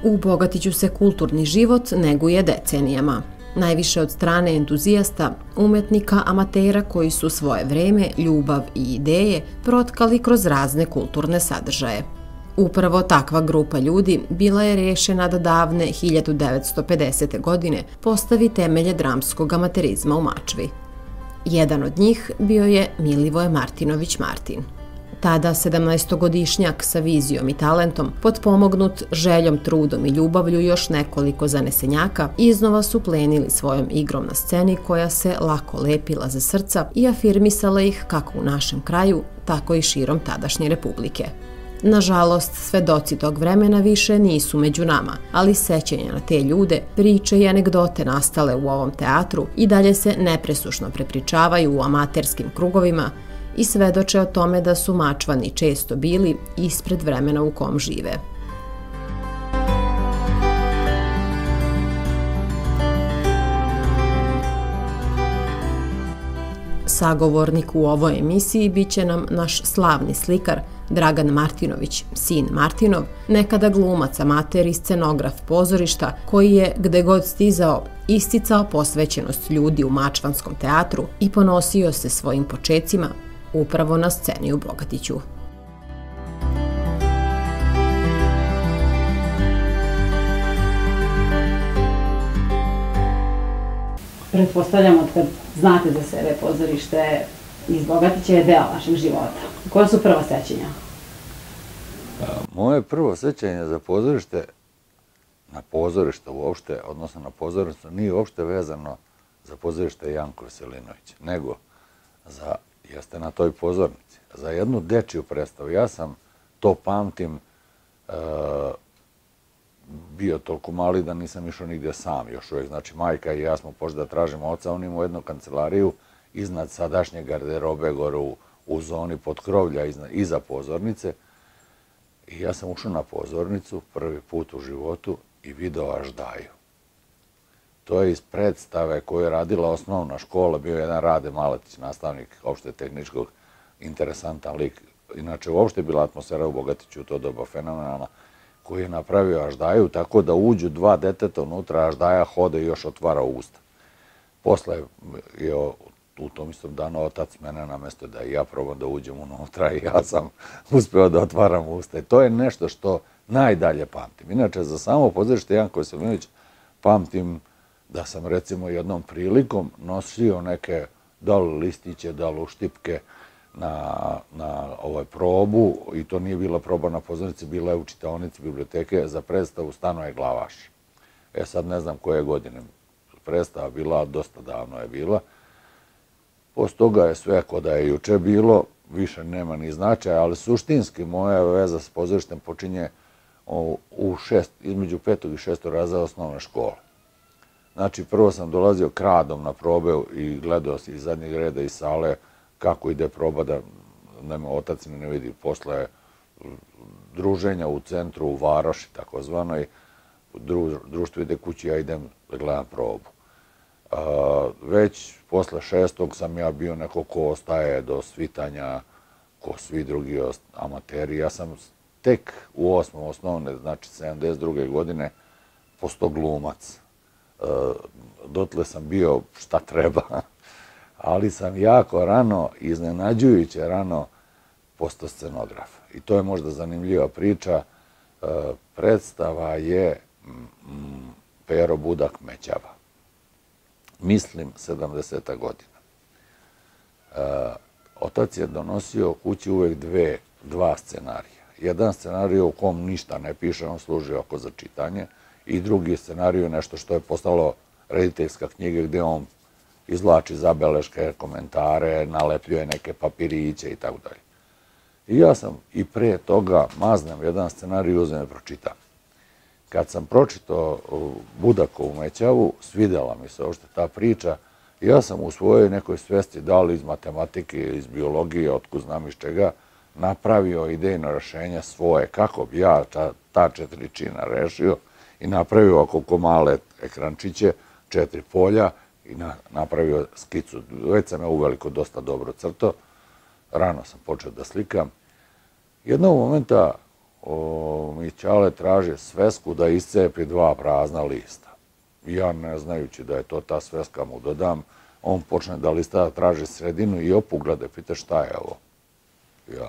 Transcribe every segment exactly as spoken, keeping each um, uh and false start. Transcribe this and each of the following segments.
U Bogatiću se kulturni život neguje decenijama. Najviše od strane entuzijasta, umetnika, amatera koji su svoje vreme, ljubav i ideje protkali kroz razne kulturne sadržaje. Upravo takva grupa ljudi bila je rešena da davne hiljadu devetsto pedesete. godine postavi temelje dramskog amaterizma u Mačvi. Jedan od njih bio je Milivoje Martinović Martin. Tada sedamnaestogodišnjak sa vizijom i talentom, potpomognut željom, trudom i ljubavlju još nekoliko zanesenjaka, iznova su plenili svojom igrom na sceni koja se lako lepila za srca i afirmisala ih kako u našem kraju, tako i širom tadašnje Republike. Nažalost, svedoci tog vremena više nisu među nama, ali sećanja na te ljude, priče i anegdote nastale u ovom teatru i dalje se nepresušno prepričavaju u amaterskim krugovima i svedoče o tome da su Mačvani često bili ispred vremena u kom žive. Sagovornik u ovoj emisiji biće nam naš slavni slikar Dragan Martinović, sin Martinov, nekada glumac, amater i scenograf pozorišta, koji je, gde god stizao, isticao posvećenost ljudi u mačvanskom teatru i ponosio se svojim počecima upravo na sceni u Bogatiću. Pretpostavljam od kad znate za sebe pozorište iz Bogatića je deo vašeg života. Koja su prva sećanja? Moje prvo sećanje za pozorište, na pozorište uopšte, odnosno na pozorište, nije uopšte vezano za pozorište Janko Veselinović, nego za, jeste na toj pozornici, za jednu dečiju predstavu. Ja sam to pamtim, bio toliko mali da nisam išao nigdje sam još uvijek. Znači, majka i ja smo pošli da tražimo oca, on imao jednu kancelariju iznad sadašnje garderobe, gore u zoni podkrovlja iza pozornice. I ja sam ušao na pozornicu prvi put u životu i video Aždaju. To je iz predstave koju je radila osnovna škola, bio jedan Rade Maletić, nastavnik opšte tehničkog, interesantan lik. Inače, uopšte je bila atmosfera u Bogatiću u to doba fenomenalna, koji je napravio Aždaju tako da uđu dva deteta unutra, Aždaja hode i još otvara usta. Posle je u tom istom danu otac mene namestio da i ja probam da uđem unutra i ja sam uspeo da otvaram usta. I to je nešto što najdalje pamtim. Inače, za samo pozorište Janko Veselinović pamtim da sam recimo jednom prilikom nosio neke da li listiće, da li uštipke na probu i to nije bila proba na pozornici, bila je u čitaonici biblioteke za predstavu Stanoje Glavaš. E sad ne znam koje godine predstava bila, dosta davno je bila. Posle toga je sve ko da je juče bilo, više nema ni značaja, ali suštinski moja veza s pozorištem počinje između petog i šestog razreda osnovne škole. Znači, prvo sam dolazio kradom na probe i gledao iz zadnjeg reda iz sale kako ide proba da me otac ne vidi. Posle druženja u centru, u Varoši, takozvanoj, društvo ide kući, ja idem da gledam probu. Već posle šestog sam ja bio neko ko ostaje do svitanja, ko svi drugi amateri. Ja sam tek u osmom osnovne, znači sedamdeset druge godine, postao glumac. Dotle sam bio šta treba, ali sam jako rano, iznenađujuće rano, postao scenograf. I to je možda zanimljiva priča. Predstava je Pero Budak Mećava. Mislim, sedamdeseta godina. Otac je donosio kući uvek dva scenarija. Jedan scenarij u kom ništa ne piše, on služi oko za čitanje, i drugi scenarij je nešto što je postalo rediteljska knjiga gde on izvlači zabeleške, komentare, nalepljuje neke papiriće i tako dalje. I ja sam i pre toga maznem jedan scenarij i uzem da pročitam. Kad sam pročitao Budakovu Mećavu, svidela mi se uopšte ta priča, ja sam u svojoj nekoj svesti, da li iz matematike, iz biologije, otkud znam iz čega, napravio idejno rešenje svoje, kako bi ja ta četiri čina rešio i napravio oko male ekrančiće, četiri polja i napravio skicu. Već sam ja uveliko dosta dobro crtao, rano sam počeo da slikam. Jednog momenta mi Ćale traži svesku da iscepi dva prazna lista. Ja, ne znajući da je to ta sveska, mu dodam, on počne da lista traži sredinu i opuglade, pita šta je ovo. Ja,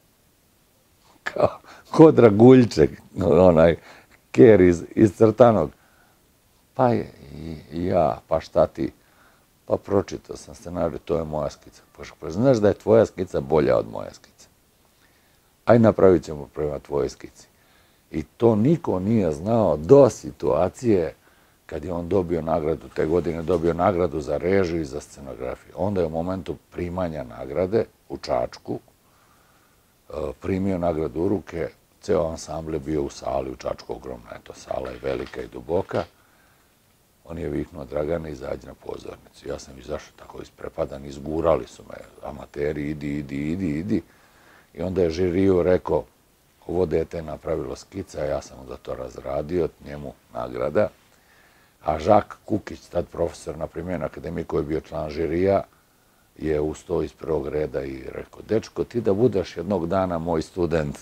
kao, ko draguljček, onaj ker iz, iz crtanog. Pa je, i ja, pa šta ti? Pa pročitao sam scenarij, to je moja skica. Pa znaš da je tvoja skica bolja od moje skice. Aj napravit ćemo prema tvojoj skici. I to niko nije znao do situacije kad je on dobio nagradu, te godine dobio nagradu za režiju i za scenografiju. Onda je u momentu primanja nagrade u Čačku primio nagradu u ruke, ceo ansambl je bio u sali u Čačku, ogromna je to sala, je velika i duboka. On je viknuo, Dragane, izađi na pozornicu. Ja sam izašao tako isprepadan, izgurali su me amateri, idi, idi, idi, idi. I onda je žiriju rekao, ovo dete je napravilo skica, ja sam onda to razradio, njemu nagrada. A Žak Kukić, tad profesor na Primjenoj akademiji koji je bio član žirija, je ustao iz prvog reda i rekao, dečko, ti da budeš jednog dana moj student.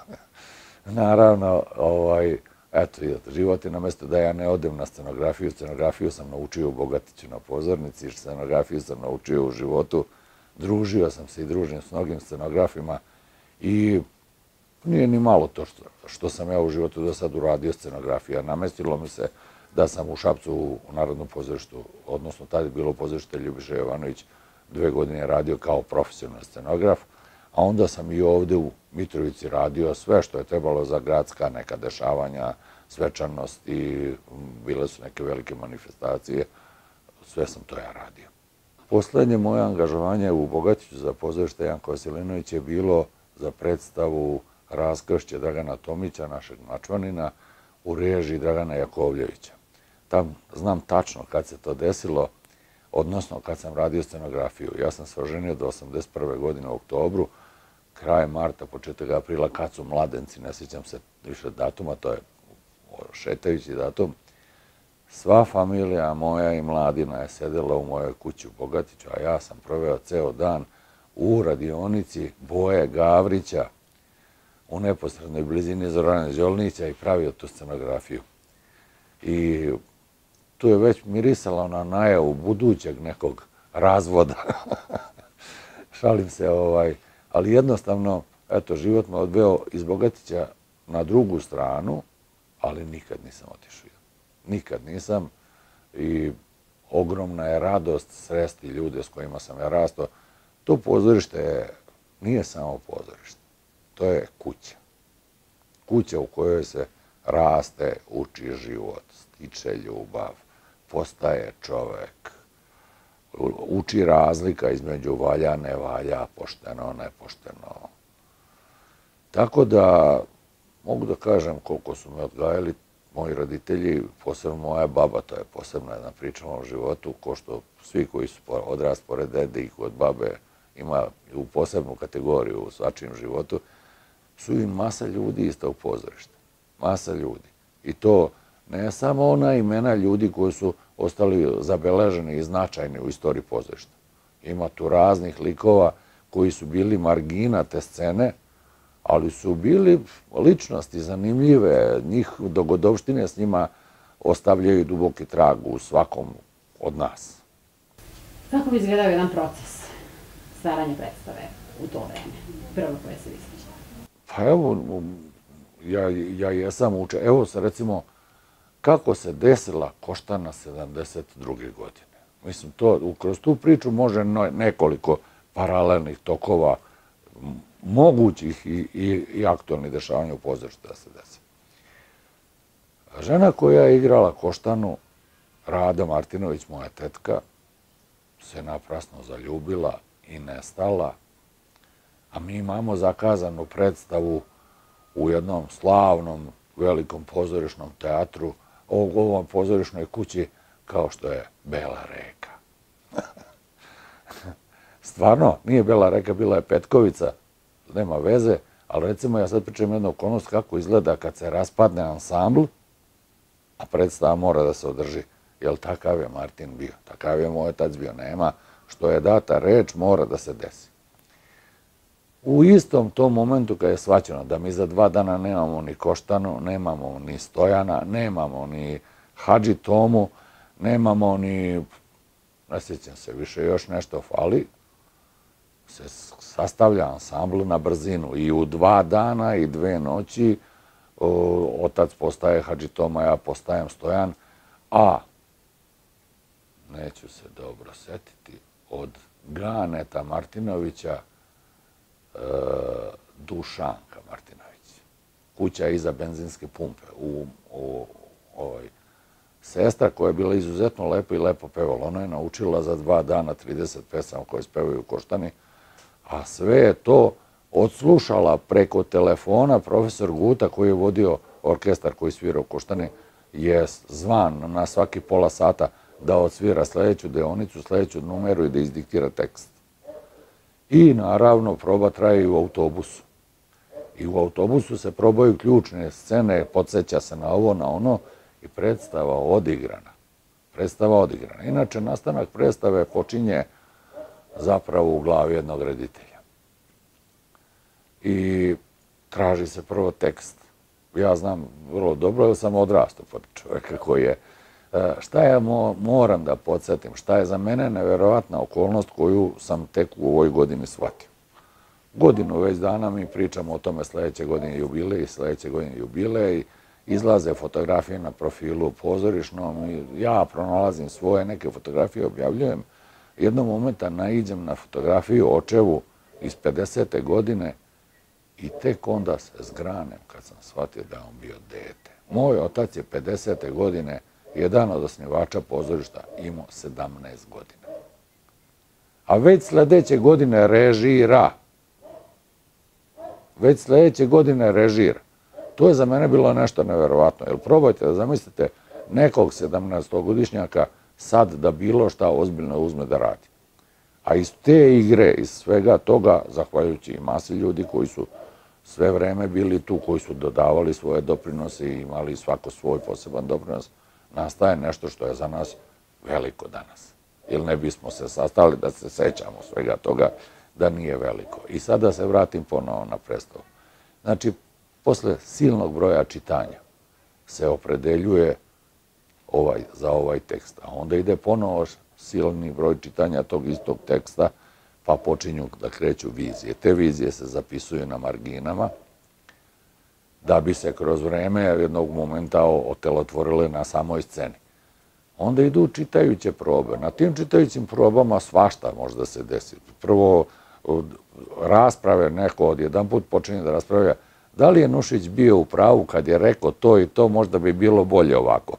Naravno, ovaj, eto, život je na mjesto da ja ne odem na scenografiju. Scenografiju sam naučio u Bogatiću na pozornici, scenografiju sam naučio u životu. Družio sam se i družim s mnogim scenografima i nije ni malo to što, što sam ja u životu do sad uradio scenografija. Namestilo mi se da sam u Šapcu u Narodnom pozorištu, odnosno tada je bilo pozorište Ljubiša Jovanović, dve godine radio kao profesionalni scenograf, a onda sam i ovde u Mitrovici radio sve što je trebalo za gradska neka dešavanja, svečanosti, bile su neke velike manifestacije, sve sam to ja radio. Poslednje moje angažovanje u Bogatiću za pozorište Janka Veselinović je bilo za predstavu Raskršće Dragana Tomića, našeg Mačvanina, u režiji Dragana Jakovljevića. Tam znam tačno kad se to desilo, odnosno kad sam radio scenografiju. Ja sam se oženio do osamdeset prve godine u oktobru, kraj marta, početak aprila, kad su mladenci, ne sjećam se više datuma, to je šetajući datum. Sva familija moja i mladina je sedela u mojoj kući u Bogatiću, a ja sam proveo ceo dan u radionici Boje Gavrića, u neposrednoj blizini Zorana Đolnića i pravio tu scenografiju. I tu je već mirisala na najavu budućeg nekog razvoda. Šalim se, ovaj, ali jednostavno, eto, život me odveo iz Bogatića na drugu stranu, ali nikad nisam otišao. Nikad nisam i ogromna je radost sresti ljude s kojima sam ja rastao. To pozorište nije samo pozorište, to je kuća. Kuća u kojoj se raste, uči život, stiče ljubav, postaje čovek, uči razlika između valja, ne valja, pošteno, nepošteno. Tako da mogu da kažem koliko su me odgajali moji roditelji, posebno moja baba, to je posebna jedna priča u mom životu, ko što svi koji su odrast pored dede i kod babe ima u posebnu kategoriju u svačijem životu, su im masa ljudi iz tog pozorišta. Masa ljudi. I to ne samo ona imena ljudi koji su ostali zabeleženi i značajni u istoriji pozorišta. Ima tu raznih likova koji su bili margina te scene, ali su bili ličnosti zanimljive, njih dogodovštine s njima ostavljaju duboki trag u svakom od nas. Kako bi izgledao jedan proces stvaranja predstave u to vreme, prvo koje se isliče? Pa evo, ja, ja jesam učen. Evo se recimo, kako se desila Koštana sedamdeset druge godine. Mislim, to, kroz tu priču može nekoliko paralelnih tokova mogućih i, i, i aktualnih dešavanja u pozorištu da se desi. Žena koja je igrala Koštanu, Rada Martinović, moja tetka, se naprasno zaljubila i nestala, a mi imamo zakazanu predstavu u jednom slavnom, velikom pozorišnom teatru, u ovom pozorišnoj kući, kao što je Bela reka. Stvarno, nije Bela reka, bila je Petkovica, nema veze, ali recimo ja sad pričam jednu okolnost kako izgleda kad se raspadne ansambl, a predstava mora da se održi, jer takav je Martin bio, takav je moj otac bio, nema, što je data reč, mora da se desi. u istom tom momentu kad je shvaćeno da mi za dva dana nemamo ni Koštanu, nemamo ni Stojana, nemamo ni Hadži Tomu, nemamo ni, ne sjećam se više, još nešto fali, se sastavlja ansambl na brzinu i u dva dana i dve noći otac postaje Hadži Toma, ja postajem Stojan, a neću se dobro setiti, od Ganeta Martinovića Dušanka Martinović. Kuća iza benzinske pumpe. U, u, ovoj, sestra koja je bila izuzetno lepa i lepo pevala. Ona je naučila za dva dana trideset pesama koje spevaju u Koštani, a sve je to odslušala preko telefona. Profesor Guta koji je vodio orkestar koji svira u Koštani je zvan na svaki pola sata da odsvira sledeću deonicu, sledeću numeru i da izdiktira tekst. I naravno proba traje i u autobusu. I u autobusu se probaju ključne scene, podsjeća se na ovo, na ono i predstava odigrana. Predstava odigrana. Inače, nastanak predstave počinje zapravo u glavi jednog reditelja. I traži se prvo tekst. Ja znam vrlo dobro, jer sam odrastao pod čovjeka koji je. Šta ja moram da podsjetim, šta je za mene neverovatna okolnost koju sam tek u ovoj godini shvatio. Godinu već dana mi pričamo o tome sledeće godine jubilej, sledeće godine jubilej, izlaze fotografije na profilu pozorišnom i ja pronalazim svoje neke fotografije, objavljujem. Jednog momenta naiđem na fotografiju očevu iz pedesete godine i tek onda se zgranem kad sam shvatio da je on bio dete. Moj otac je pedesete godine jedan od osnivača pozorišta, imao sedamnaest godina. A već sledeće godine režira. Već sledeće godine režira. To je za mene bilo nešto neverovatno. Jer probajte da zamislite nekog sedamnaestogodišnjaka sad da bilo šta ozbiljno uzme da radi. A iz te igre, iz svega toga, zahvaljujući i masi ljudi koji su sve vreme bili tu, koji su dodavali svoje doprinose i imali svako svoj poseban doprinos, nastaje nešto što je za nas veliko danas. Ili ne bismo se sastali da se sećamo svega toga da nije veliko. I sad da se vratim ponovo na predstavu. Znači, posle silnog broja čitanja se opredeljuje ovaj, za ovaj tekst. A onda ide ponovo silni broj čitanja tog istog teksta, pa počinju da kreću vizije. Te vizije se zapisuju na marginama, da bi se kroz vreme jednog momenta otelotvorile na samoj sceni. Onda idu čitajuće probe. Na tim čitajućim probama svašta može da se desi. Prvo, rasprave, neko od jedan put počinje da raspravlja da li je Nušić bio u pravu kad je rekao to i to, možda bi bilo bolje ovako.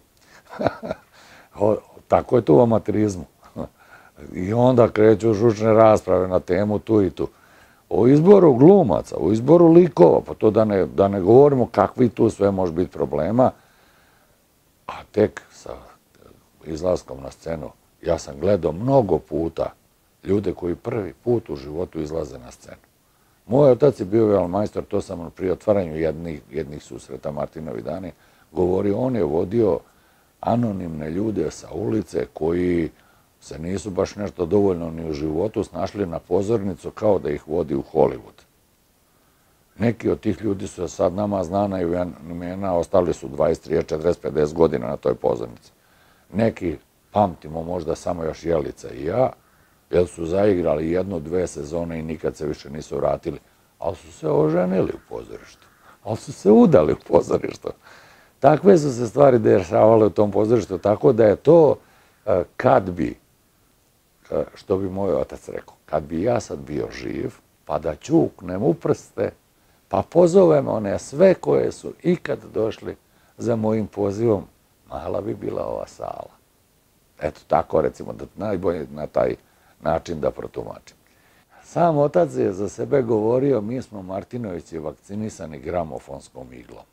Tako je to u amaterizmu. I onda kreću žučne rasprave na temu tu i tu. O izboru glumaca, o izboru likova, pa to da ne, da ne govorimo kakvi tu sve može biti problema, a tek sa izlaskom na scenu, ja sam gledao mnogo puta ljude koji prvi put u životu izlaze na scenu. Moj otac je bio velemajstor, to sam pri otvaranju jednih, jednih susreta Martinovi dani govorio, on je vodio anonimne ljude sa ulice koji se nisu baš nešto dovoljno ni u životu snašli na pozornicu kao da ih vodi u Hollywood. Neki od tih ljudi su sad nama znana imena, ostali su dvadeset, trideset, četrdeset, pedeset godina na toj pozornici. Neki pamtimo možda samo još Jelica i ja, jer su zaigrali jednu, dve sezone i nikad se više nisu vratili, ali su se oženili u pozorištu, ali su se udali u pozorištu. Takve su se stvari dešavale u tom pozorištu, tako da je to kad bi, što bi moj otac rekao, kad bi ja sad bio živ, pa da ćuknem u prste, pa pozovem one sve koje su ikad došli za mojim pozivom, mala bi bila ova sala. Eto, tako recimo, da najbolje na taj način da protumačim. Sam otac je za sebe govorio, mi smo Martinovići vakcinisani gramofonskom iglom.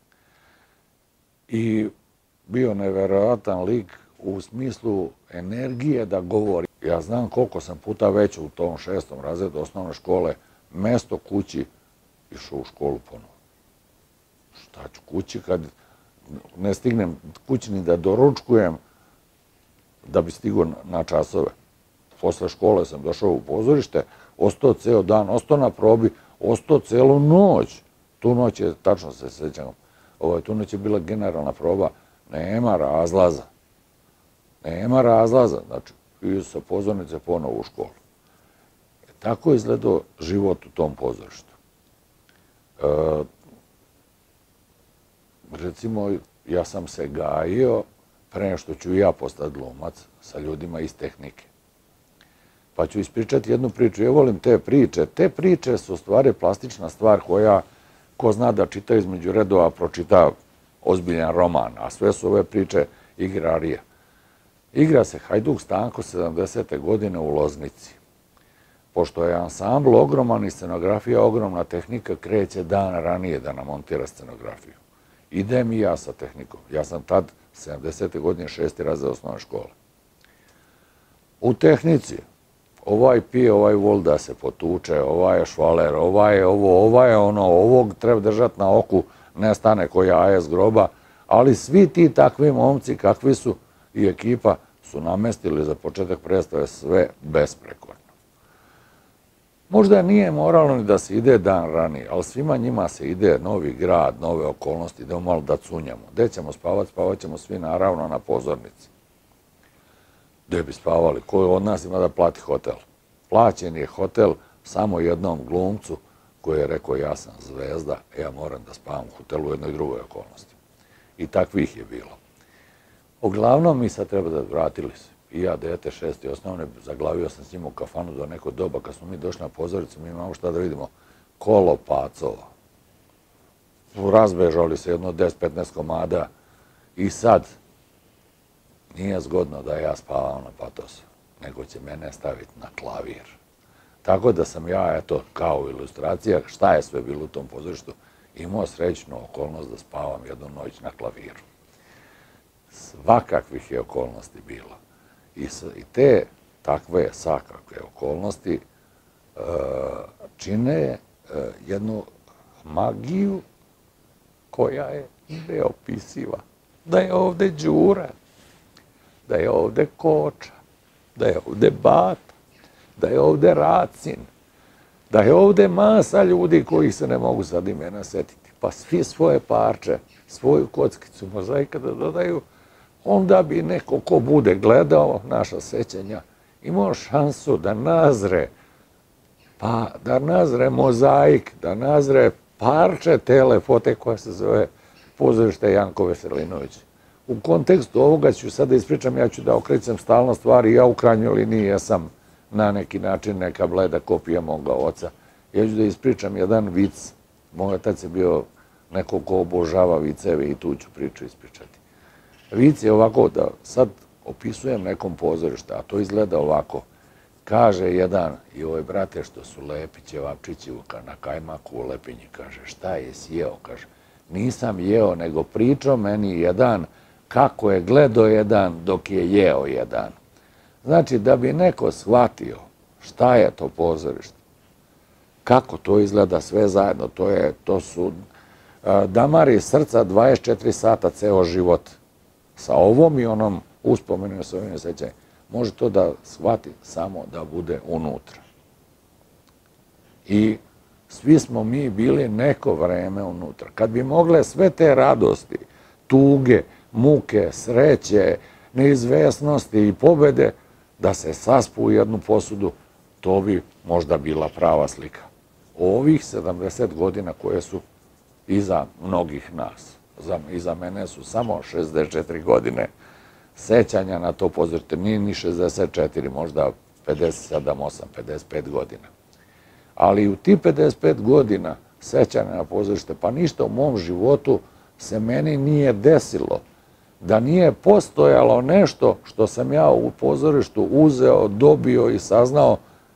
I bio neverovatan lik u smislu energije da govori. Ja znam koliko sam puta već u tom šestom razredu osnovne škole mesto kući išao u školu ponovo. Šta ću kući kad ne stignem kući ni da doručkujem da bi stigao na časove. Posle škole sam došao u pozorište, ostao ceo dan, ostao na probi, ostao celu noć. Tu noć je, tačno se sjećam, tu noć je bila generalna proba, nema razlaza. Nema razlaza, znači, i sa pozornice ponovo u školu. Tako je izgledao život u tom pozorištu. Recimo, ja sam se gajio pre nego što ću ja postati glumac sa ljudima iz tehnike. Pa ću ispričati jednu priču. Ja volim te priče. Te priče su u stvari plastična stvar koja, ko zna da čita između redova, pročita ozbiljan roman, a sve su ove priče igrarija. Igra se Hajduk Stanko sedamdesete godine u Loznici. Pošto je ansambl ogroman i scenografija ogromna, tehnika kreće dan ranije da nam montira scenografiju. Idem i ja sa tehnikom. Ja sam tad sedamdesete godine šesti razred osnovne škole. U tehnici ovaj pije, ovaj vol da se potuče, ovaj je švaler, ovaj je ovo, ovaj je ono, ovog treba držati na oku, ne stane koji jaje s groba, ali svi ti takvi momci kakvi su i ekipa su namestili za početak predstave sve besprekorno. Možda nije moralo ni da se ide dan ranije, ali svima njima se ide novi grad, nove okolnosti, idemo malo da cunjamo. Gde ćemo spavati? Spavat ćemo svi naravno na pozornici. Gde bi spavali? Ko od nas ima da plati hotel? Plaćen je hotel samo jednom glumcu koji je rekao ja sam zvezda, ja moram da spavam u hotelu u jednoj drugoj okolnosti. I takvih je bilo. Uglavnom mi sad treba da vratili se. I ja, dete, šesti osnovne, zaglavio sam s njim u kafanu do neko doba. Kad smo mi došli na pozoricu, mi imamo šta da vidimo. Kolo pacova. Razbežali se jedno deset petnaest komada. I sad, nije zgodno da ja spavam na patosu, nego će mene staviti na klavir. Tako da sam ja, eto, kao ilustracija, šta je sve bilo u tom pozorištu, imao srećnu okolnost da spavam jednu noć na klaviru. Svakakvih je okolnosti bilo. I te takve svakakve okolnosti čine jednu magiju koja je neopisiva. Da je ovde Đura, da je ovde Koča, da je ovde Bata, da je ovde Racin, da je ovde masa ljudi koji se ne mogu sad imena setiti. Pa svi svoje parče, svoju kockicu mozaika da dodaju, onda bi neko ko bude gledao naša sećanja imao šansu da nazre, pa da nazre mozaik, da nazre parče te lepote koja se zove pozorište Janko Veselinović. U kontekstu ovoga ću sad da ispričam, ja ću da okrećem stalno stvari, ja u krajnjoj liniji jesam na neki način neka bleda kopija moga oca. Ja ću da ispričam jedan vic, moj otac je bio neko ko obožava viceve i tu ću priču ispričati. Vic je ovako da sad opisujem nekom pozorište, a to izgleda ovako. Kaže jedan, i ove brate što su lepi ćevapčići na kajmaku u Lepinji, kaže, šta je sjeo? Kaže, nisam jeo, nego pričao meni jedan kako je gledao jedan dok je jeo jedan. Znači, da bi neko shvatio šta je to pozorište, kako to izgleda sve zajedno, to, je, to su damari srca dvadeset četiri sata ceo život. Sa ovom i onom uspomenom sa ovim sećanjem. Može to da shvati samo da bude unutra. I svi smo mi bili neko vreme unutra. Kad bi mogle sve te radosti, tuge, muke, sreće, neizvesnosti i pobede da se saspu u jednu posudu, to bi možda bila prava slika. Ovih sedamdeset godina koje su iza mnogih nas. Iza mene su samo šezdeset četiri godine sećanja na to pozorište. Nije ni šezdeset četiri, možda pedeset sedam, osam, pedeset pet godina. Ali u ti pedeset pet godina sećanja na pozorište, pa ništa u mom životu se meni nije desilo. Da nije postojalo nešto što sam ja u pozorištu uzeo, dobio i saznao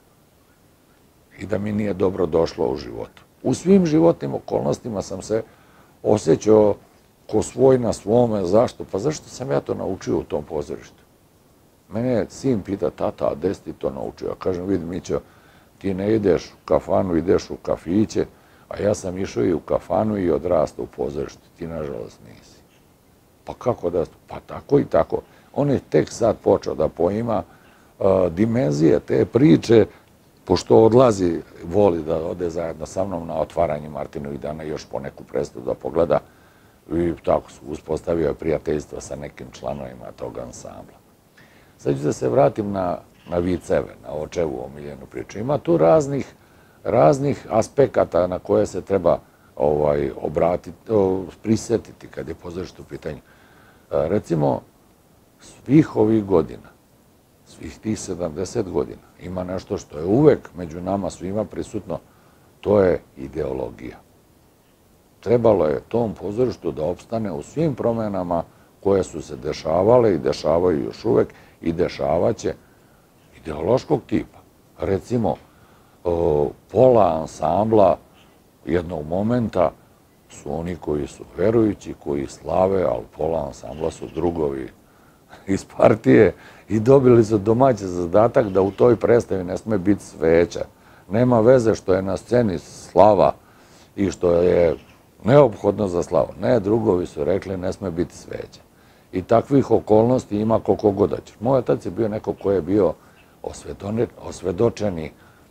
i da mi nije dobro došlo u životu. U svim životnim okolnostima sam se osjećao ko svoj na svome. Zašto? Pa zašto sam ja to naučio u tom pozorištu? Mene sin pita, tata, a gde si ti to naučio? Ja kažem, vidi Mićo, ti ne ideš u kafanu, ideš u kafiće, a ja sam išao i u kafanu i odrastao u pozorištu. Ti, nažalost, nisi. Pa kako da... Pa tako i tako. On je tek sad počeo da poima dimenzije te priče pošto odlazi, voli da ode zajedno sa mnom na otvaranje Martinovih dana i još po neku predstavu da pogleda, i tako su uspostavio prijateljstvo sa nekim članovima tog ansambla. Sad ću da se vratim na, na viceve, na očevu omiljenu priču. Ima tu raznih, raznih aspekata na koje se treba ovaj, obratiti, o, prisetiti kad je pozorište u pitanju. E, recimo, svih ovih godina, svih tih sedamdeset godina, ima nešto što je uvek među nama svima prisutno, to je ideologija. Trebalo je tom pozorištu da opstane u svim promenama koje su se dešavale i dešavaju još uvek i dešavaće ideološkog tipa. Recimo, pola ansambla jednog momenta su oni koji su verujući, koji slave, ali pola ansambla su drugovi iz partije i dobili su domaći zadatak da u toj predstavi ne sme biti sveća. Nema veze što je na sceni slava i što je neophodno za slavu. Ne, drugovi su rekli ne sme biti sveća. I takvih okolnosti ima koliko god hoćeš. Moj otac je bio neko ko je bio osvedočeni,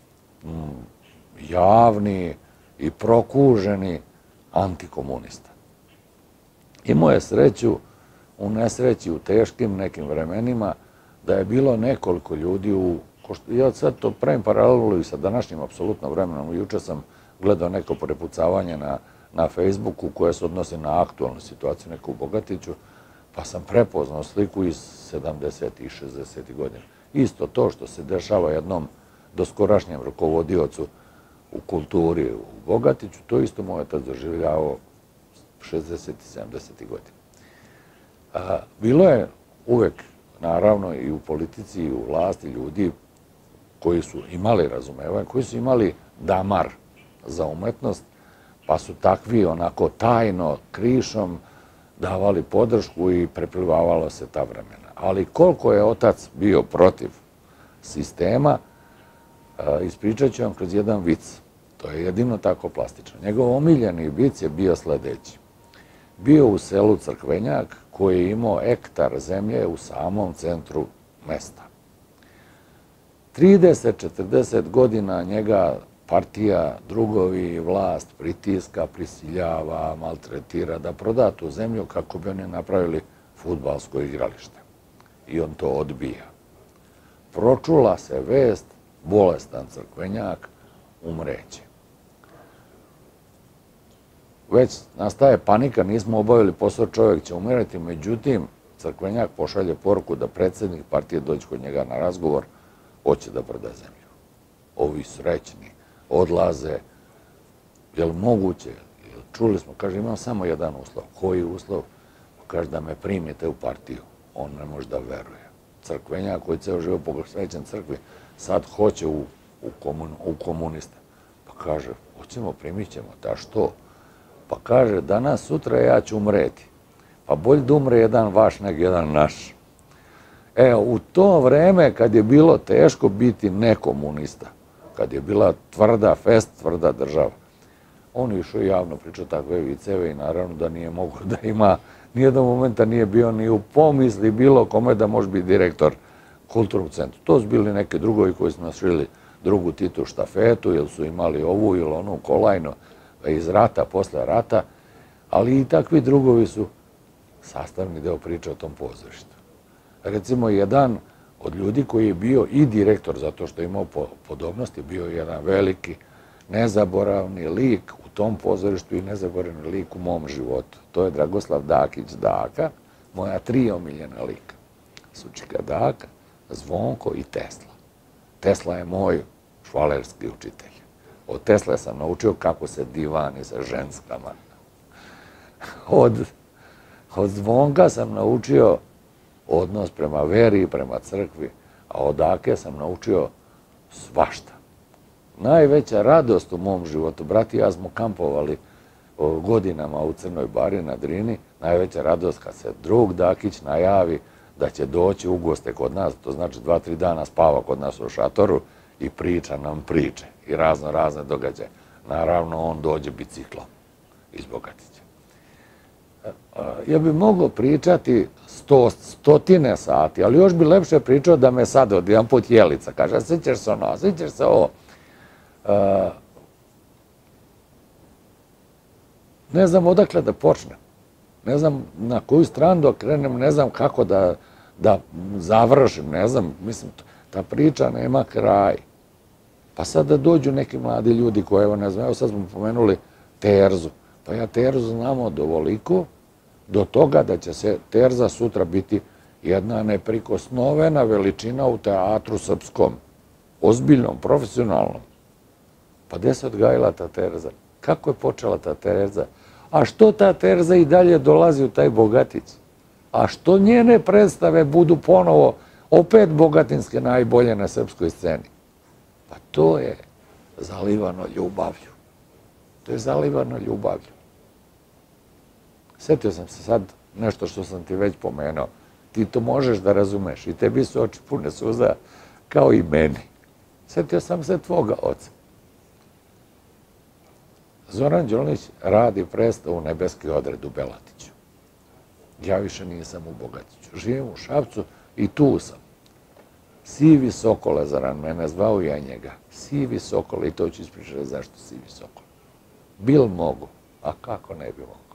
javni i prokuženi antikomunista. Imao je sreću u nesreći, u teškim nekim vremenima, da je bilo nekoliko ljudi u... Ja sad to pravim paralelu i sa današnjim apsolutno vremenom. Juče sam gledao neko prepucavanje na, na Facebooku koje se odnosi na aktualnu situaciju neku u Bogatiću, pa sam prepoznao sliku iz sedamdesetih i šezdesetih godina. Isto to što se dešava jednom doskorašnjem rukovodiocu u kulturi u Bogatiću, to isto moj otac doživljavao šezdesetih i sedamdesetih godina. A, bilo je uvek, naravno, i u politici i u vlasti ljudi koji su imali razumevanje, koji su imali damar za umetnost, pa su takvi onako tajno, krišom davali podršku i preplivavalo se ta vremena. Ali koliko je otac bio protiv sistema, ispričat ću vam kroz jedan vic. To je jedino tako plastično. Njegov omiljeni vic je bio sledeći. Bio u selu Crkvenjak koji je imao hektar zemlje u samom centru mesta. trideset do četrdeset godina njega partija, drugovi, vlast pritiska, prisiljava, maltretira da proda tu zemlju kako bi oni napravili fudbalsko igralište. I on to odbija. Pročula se vest, bolestan Crkvenjak, umreće. Već nastaje panika, nismo obavili posao, čovjek će umirati, međutim, Crkvenjak pošalje poruku da predsjednik partije dođe kod njega na razgovor, hoće da proda zemlju. Ovi srećni odlaze, je li moguće? Čuli smo, kaže, imam samo jedan uslov. Koji uslov? Kaže da me primite u partiju. On ne može da veruje. Crkvenjak koji ceo živo posvećen crkvi, sad hoće u, u, komun, u komuniste. Pa kaže, hoćemo, primit ćemo, ta što? Pa kaže, danas, sutra ja ću umreti. Pa bolje da umre jedan vaš nego jedan naš. E, u to vreme, kad je bilo teško biti nekomunista, kad je bila tvrda fest, tvrda država, on je išao javno pričao takve viceve i naravno da nije mogo da ima, nijednog momenta nije bio ni u pomisli bilo kome da može biti direktor kulturnog centra. To su bili neki drugovi koji su nosili drugu Titu štafetu, jer su imali ovu ili onu kolajnu iz rata, posle rata, ali i takvi drugovi su sastavni deo priče o tom pozorištu. Recimo, jedan od ljudi koji je bio i direktor, zato što je imao podobnosti, bio jedan veliki, nezaboravni lik u tom pozorištu i nezaboravni lik u mom životu. To je Dragoslav Dakić Daka, moja tri omiljena lika. Sučika Daka, Zvonko i Tesla. Tesla je moj švalerski učitelj. Od Tesle sam naučio kako se divani sa ženskama. Od, od Zvonka sam naučio odnos prema veri i prema crkvi, a od Dake sam naučio svašta. Najveća radost u mom životu, brat i ja smo kampovali godinama u Crnoj Bari na Drini, najveća radost kad se drug Dakić najavi da će doći u goste kod nas, to znači dva, tri dana spava kod nas u šatoru i priča nam priče i razno razne događaje. Naravno, on dođe biciklom iz Bogatića. Ja bih mogao pričati sto, stotine sati, ali još bi lepše pričao da me sad od jedan put Jelica kaže, sjećaš se ono, sjećaš se ovo. Ne znam odakle da počnem. Ne znam na koju stranu da krenem, ne znam kako da, da završim, ne znam, mislim, ta priča nema kraj. Pa sad da dođu neki mladi ljudi koji, evo ne znam, evo sad smo pomenuli Terzu. Pa ja Terzu znam od ovoliko do toga da će se Terza sutra biti jedna neprikosnovena veličina u teatru srpskom, ozbiljnom, profesionalnom. Pa gde se odgajila ta Terza? Kako je počela ta Terza? A što ta Terza i dalje dolazi u taj Bogatić? A što njene predstave budu ponovo opet bogatinske najbolje na srpskoj sceni? Pa to je zalivano ljubavlju. To je zalivano ljubavlju. Sjetio sam se sad nešto što sam ti već pomenuo. Ti to možeš da razumeš i tebi su oči pune suza kao i meni. Sjetio sam se tvoga oca. Zoran Đolić radi predstavu Nebeski odred u Belatiću. Ja više nisam u Bogatiću. Živim u Šapcu i tu sam. Sivi Sokole, Zoran mene zvao ja njega. Sivi Sokole, i to ću ispričati zašto Sivi Sokole. Bil mogu, a kako ne bi mogu.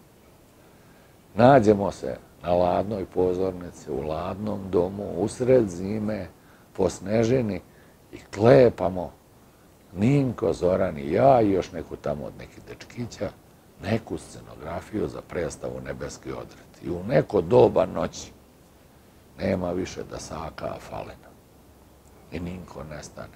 Nađemo se na ladnoj pozornici, u ladnom domu, usred zime, po snežini i klepamo Ninko, Zoran i ja i još neku tamo od nekih dečkića, neku scenografiju za predstavu Nebeski odred. I u neko doba noći nema više da saka falena. I Ninko nestane.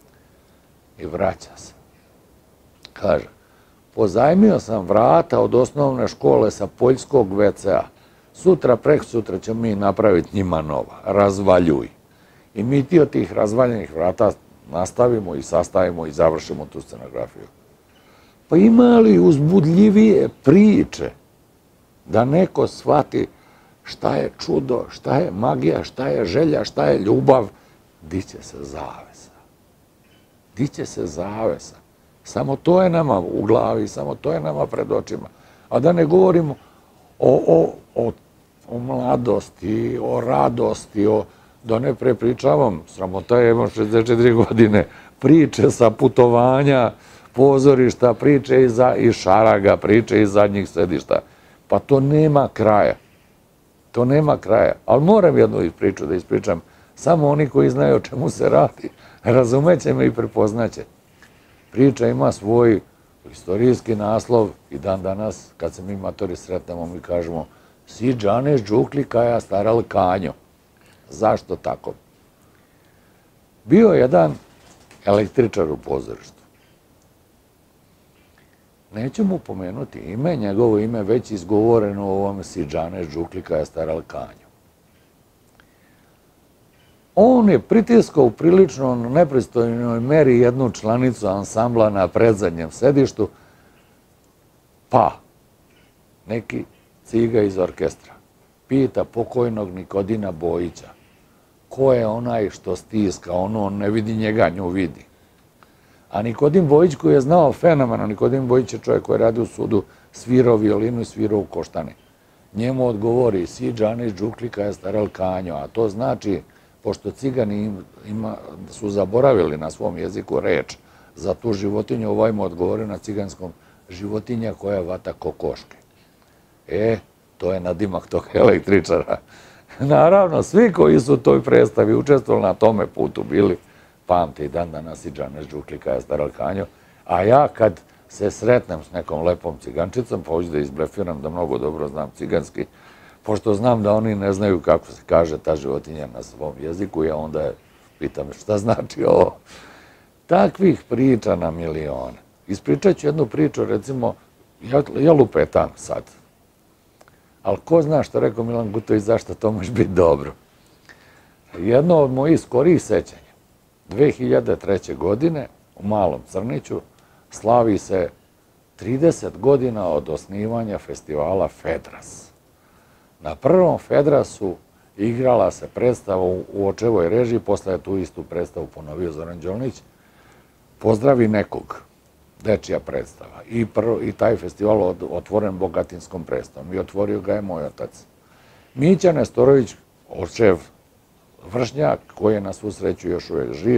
I vraća se. Kaže, pozajmio sam vrata od osnovne škole sa poljskog ve ce a. Sutra, prek sutra ćemo mi napraviti njima nova. Razvaljuj. I mi ti od tih razvaljenih vrata nastavimo i sastavimo i završimo tu scenografiju. Pa ima li uzbudljivije priče da neko shvati šta je čudo, šta je magija, šta je želja, šta je ljubav? Diće se zavesa. Diće se zavesa. Samo to je nama u glavi, samo to je nama pred očima. A da ne govorimo o, o, o, o mladosti, o radosti, o, da ne prepričavam, sramota je, imam šezdeset četiri godine, priče sa putovanja, pozorišta, priče iz, iz Šaraga, priče iz zadnjih sedišta. Pa to nema kraja. To nema kraja. Ali moram jednu priču da ispričam. Samo oni koji znaju o čemu se radi, razumeće me i prepoznaće. Priča ima svoj istorijski naslov i dan danas, kad se mi matori sretnemo, mi kažemo si džaneš džukli kaja staral kanjo. Zašto tako? Bio je jedan električar u pozorištu. Neću mu pomenuti ime, njegovo ime već izgovoreno u ovom si džaneš džukli kaja staral kanjo. On je pritiskao u prilično nepristojnoj meri jednu članicu ansambla na predzadnjem sedištu, pa neki ciga iz orkestra pita pokojnog Nikodina Bojića ko je onaj što stiska, ono on ne vidi njega, nju vidi. A Nikodin Bojić koji je znao fenomeno, Nikodin Bojić je čovjek koji radi u sudu, svirao violinu i svirao u koštane. Njemu odgovori si džaniš džuklika je staral kanjo, a to znači pošto cigani ima, su zaboravili na svom jeziku reč za tu životinju, ovaj mu odgovori na ciganskom životinja koja vata kokoške. E, to je nadimak tog električara. Naravno, svi koji su u toj predstavi učestvovali na tome putu bili, pamte i dan danas i džaneš džuklika je staral kanjo, a ja kad se sretnem s nekom lepom cigančicom, pa hoću da izblefiram da mnogo dobro znam ciganski, pošto znam da oni ne znaju kako se kaže ta životinja na svom jeziku, ja onda pitam šta znači ovo. Takvih priča na milione. Ispričat ću jednu priču, recimo, ja lupetam sad. Ali ko zna što rekao Milan Gutović, zašto to može biti dobro. Jedno od mojih skorijih sećanja. dve hiljade treće. godine u Malom Crniću slavi se trideset godina od osnivanja festivala Fedras. Na prvom Fedrasu igrala se predstava u očevoj režiji, posle je tu istu predstavu ponovio Zoran Đolić, Pozdravi nekog, dečija predstava. I, prvo, i taj festival otvoren bogatinskom predstavom i otvorio ga je moj otac. Mića Nestorović, očev vršnjak, koji je na svu sreću još uvijek živ,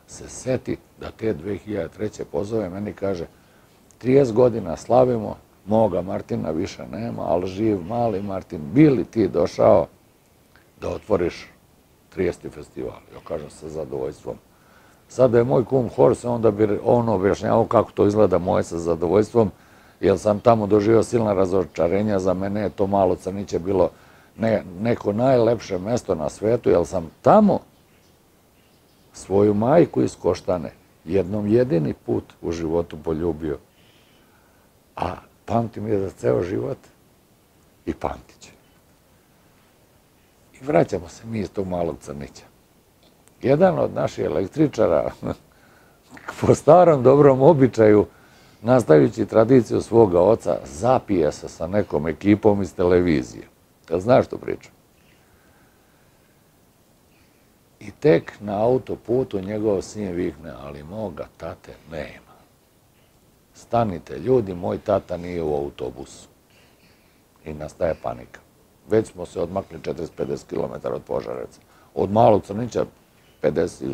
se seti da te dve hiljade treće pozove meni i kaže trideset godina slavimo, moga Martina više nema, ali živ mali Martin, bi li ti došao da otvoriš trideseti festival? Ja kažem sa zadovoljstvom. Sada je moj kum Horse, onda bi on objašnjavao kako to izgleda moje sa zadovoljstvom, jer sam tamo doživio silna razočarenja, za mene je to malo Crniće bilo neko najlepše mesto na svetu, jer sam tamo svoju majku iz Koštane jednom jedini put u životu poljubio, a pamtim je za ceo život i pamtit ću. I vraćamo se mi iz tog malog Crnića. Jedan od naših električara, po starom dobrom običaju, nastavljajući tradiciju svoga oca, zapije se sa nekom ekipom iz televizije. Jel znaš što pričam? I tek na autoputu njegov sin vikne, ali moga tate nema. Stanite ljudi, moj tata nije u autobusu. I nastaje panika. Već smo se odmakli četrdeset do pedeset kilometara od Požarevaca. Od malog Crnića pedeset.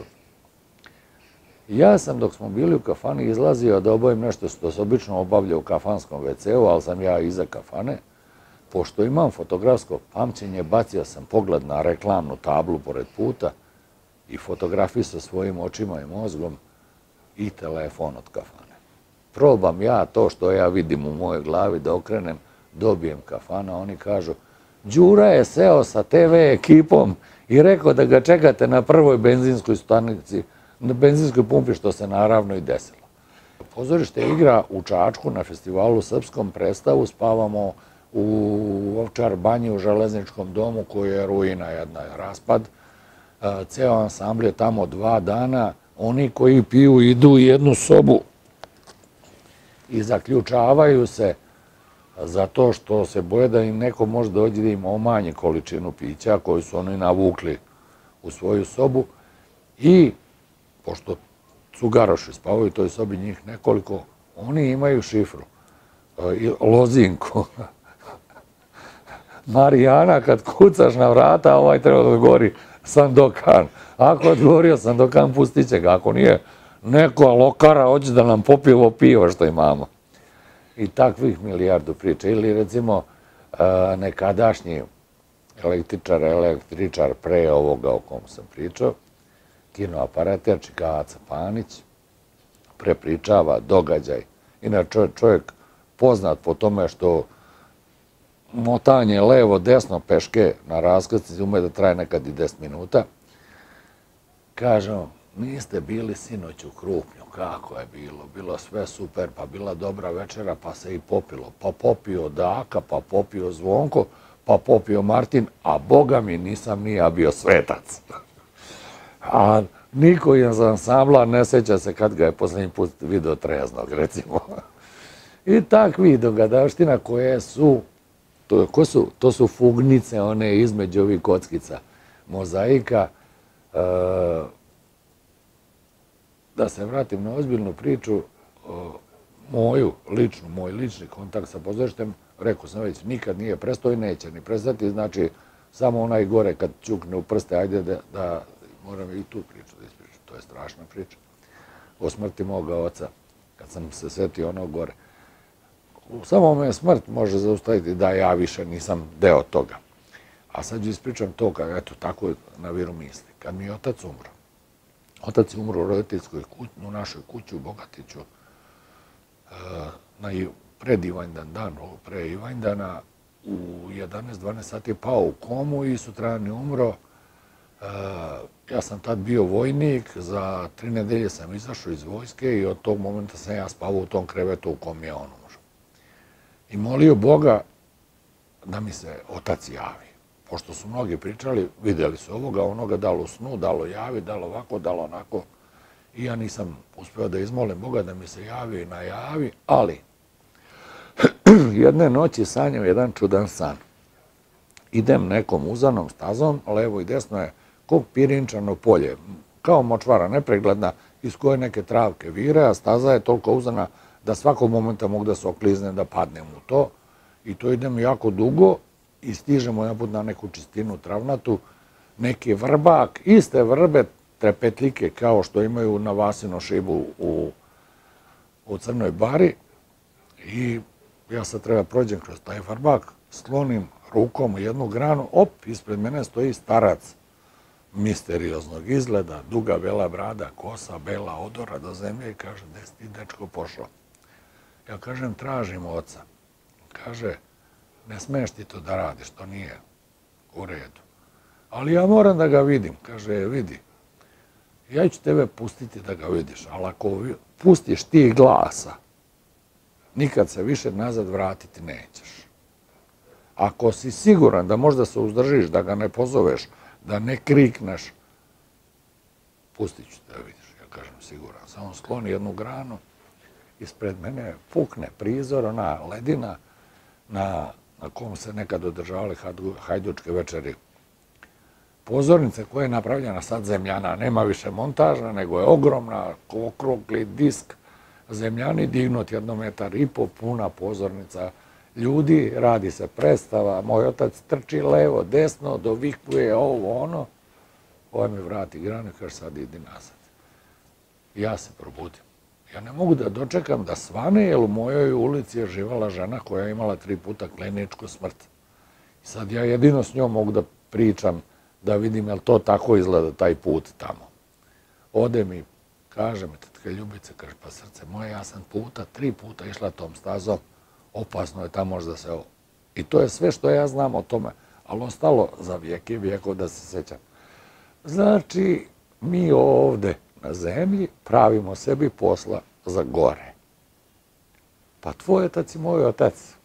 Ja sam, dok smo bili u kafani, izlazio da obavim nešto što se obično obavlja u kafanskom ve ce u, ali sam ja iza kafane. Pošto imam fotografsko pamćenje, bacio sam pogled na reklamnu tablu pored puta i fotografiju sa svojim očima i mozgom i telefon od kafane. Probam ja to što ja vidim u mojoj glavi da okrenem, dobijem kafana, oni kažu Đura je seo sa te ve ekipom i rekao da ga čekate na prvoj benzinskoj stanici, na benzinskoj pumpi, što se naravno i desilo. Pozorište igra u Čačku na festivalu srpskom predstavu, spavamo u Ovčar banji u železničkom domu koji je ruina, jedna je raspad. Ceo ansambl je tamo dva dana, oni koji piju idu u jednu sobu i zaključavaju se zato što se boje da im neko može dođe da im omanje količinu pića koju su oni navukli u svoju sobu i, pošto cugaroši spavaju u toj sobi njih nekoliko, oni imaju šifru, lozinku. Marijana, kad kucaš na vrata, ovaj treba da odgovori Sandokan. Ako je odgovorio Sandokan, pustit će ga. Ako nije, neko lokara hoće da nam popije ovo pivo što imamo. I takvih milijardu priča. Ili recimo nekadašnji električar, električar pre ovoga o kom sam pričao, kinoaparater Čikavaca Panić, prepričava događaj. Inače čovjek poznat po tome što motanje levo-desno peške na raskrsnici ume da traje nekad i deset minuta. Kažem, niste bili sinoć u Krupnju, kako je bilo? Bilo sve super, pa bila dobra večera, pa se i popilo. Pa popio Daka, pa popio Zvonko, pa popio Martin, a boga mi nisam ni ja bio svetac. A niko iz ansambla ne seća se kad ga je poslednji put video treznog, recimo. I takvi dogadavština koje su, ko su, to su fugnice, one između ovih kockica, mozaika. Da se vratim na ozbiljnu priču, moju ličnu, moj lični kontakt sa pozorištem, rekao sam već, nikad nije prestao i neće ni prestati, znači samo onaj gore kad čukne u prste, ajde da, moram i tu priču da ispričam, to je strašna priča, o smrti moga oca, kad sam se setio ono gore. Samo me smrt može zaustaviti da ja više nisam deo toga. A sad ću ispričam to, kad, eto, tako na viru misli. Kad mi je otac umro, otac je umro u roditeljskoj kući, u našoj kući u Bogatiću, na pred Ivanjdan dan, pre Ivanjdana, u jedanaest dvanaest sati je pao u komu i sutradan je umro. Ja sam tad bio vojnik, za tri nedelje sam izašao iz vojske i od tog momenta sam ja spavao u tom krevetu u kom je on umro. I molio Boga da mi se otac javi. Pošto su mnogi pričali, vidjeli su ovoga, onoga, dalo snu, dalo javi, dalo ovako, dalo onako. I ja nisam uspeo da izmolim Boga da mi se javi i najavi, ali jedne noći sanjam jedan čudan san. Idem nekom uzanom stazom, levo i desno je kao pirinčano polje, kao močvara nepregledna, iz koje neke travke vire, a staza je toliko uzana da svakog momenta mogu da se okliznem, da padnem u to. I to idem jako dugo i stižemo jedan put na neku čistinu travnatu, neki vrbak, iste vrbe, trepetljike kao što imaju na Vasino šibu u, u Crnoj Bari i ja sad treba prođem kroz taj farbak, sklonim rukom u jednu granu, op, ispred mene stoji starac misterioznog izgleda, duga bela brada, kosa, bela odora do zemlje i kaže, gde si ti dečko pošao? Ja kažem, tražim oca. Kaže, ne smeš ti to da radiš, to nije u redu. Ali ja moram da ga vidim. Kaže, vidi, ja ću tebe pustiti da ga vidiš, ali ako pustiš ti glasa, nikad se više nazad vratiti nećeš. Ako si siguran da možda se uzdržiš, da ga ne pozoveš, da ne krikneš, pustit ću te da vidiš. Ja kažem, siguran. Samo skloni jednu granu, ispred mene pukne prizor, ona ledina na, na kom se nekad održavali hajdučke večeri. Pozornica koja je napravljena sad zemljana, nema više montaža, nego je ogromna, okrugli disk zemljani, dignut jedno metar i po, puna pozornica ljudi, radi se predstava, moj otac trči levo, desno, dovikuje ovo, ono, ovaj mi vrati granu i kaže sad idi nazad. Ja se probudim. Ja ne mogu da dočekam da svane, jer u mojoj ulici je živala žena koja je imala tri puta kliničku smrt. I sad ja jedino s njom mogu da pričam, da vidim jel to tako izgleda taj put tamo. Ode mi, kaže mi tetka Ljubica, kaže pa srce moje, ja sam puta, tri puta išla tom stazom, opasno je tamo možda se ovo. I to je sve što ja znam o tome, ali ostalo za vijek i vijekov da se sećam. Znači, mi ovde na zemlji pravimo sebi posla za gore. Pa tvoj otac i moj otac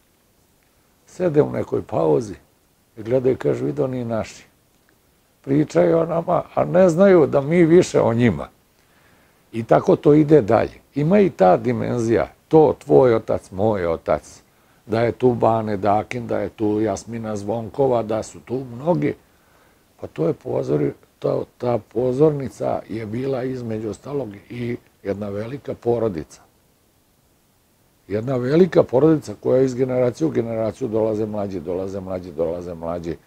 sede u nekoj pauzi i gledaju i kažu, vidi oni naši. Pričaju o nama, a ne znaju da mi više o njima. I tako to ide dalje. Ima i ta dimenzija, to tvoj otac, moj otac, da je tu Bane Dakin, da je tu Jasmina Zvonkova, da su tu mnogi. Pa to je pozor, to, ta pozornica je bila između ostalog i jedna velika porodica. Jedna velika porodica koja iz generacije u generaciju dolaze mlađi, dolaze mlađi, dolaze mlađi.